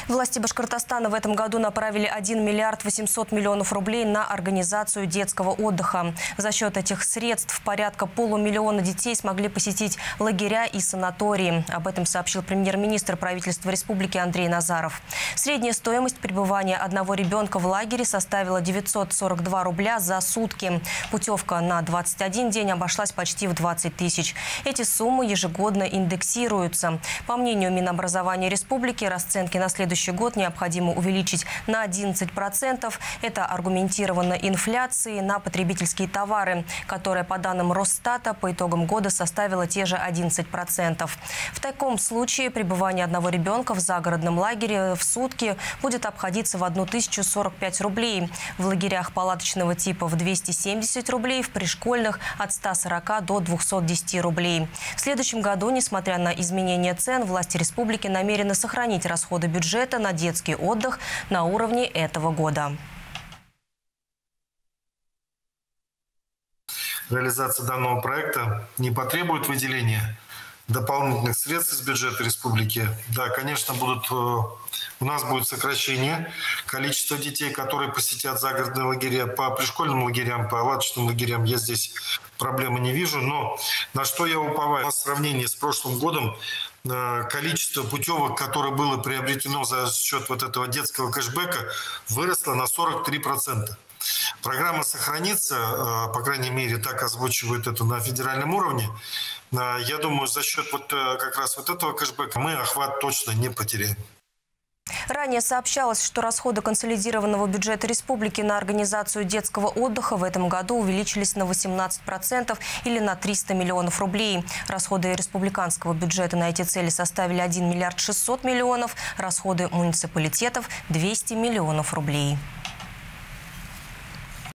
Власти Башкортостана в этом году направили 1 миллиард 800 миллионов рублей на организацию детского отдыха. За счет этих средств порядка полумиллиона детей смогли посетить лагеря и санатории. Об этом сообщил премьер-министр правительства республики Андрей Назаров. Средняя стоимость пребывания одного ребенка в лагере составила 942 рубля за сутки. Путевка на 21 день обошлась почти в 20 тысяч. Эти суммы ежегодно индексируются. По мнению Минобразования республики, расценки на следующий год необходимо увеличить на 11%. Это аргументировано инфляцией на потребительские товары, которая, по данным Росстата, по итогам года составила те же 11%. В таком случае пребывание одного ребенка в загородном лагере в сутки будет обходиться в 1045 рублей. В лагерях палаточного типа в 270 рублей, в пришкольных от 140 до 210 рублей. В следующем году, несмотря на изменение цен, власти республики намерены сохранить расходы бюджета на детский отдых на уровне этого года. Реализация данного проекта не потребует выделения дополнительных средств из бюджета республики. Да, конечно, у нас будет сокращение количества детей, которые посетят загородные лагеря. По пришкольным лагерям, по палаточным лагерям я здесь проблемы не вижу. Но на что я уповаю? В сравнении с прошлым годом количество путевок, которое было приобретено за счет вот этого детского кэшбэка, выросло на 43%. Программа сохранится, по крайней мере, так озвучивают это на федеральном уровне. Я думаю, за счет как раз вот этого кэшбэка мы охват точно не потеряем. Ранее сообщалось, что расходы консолидированного бюджета республики на организацию детского отдыха в этом году увеличились на 18% или на 300 миллионов рублей. Расходы республиканского бюджета на эти цели составили 1 миллиард 600 миллионов, расходы муниципалитетов – 200 миллионов рублей.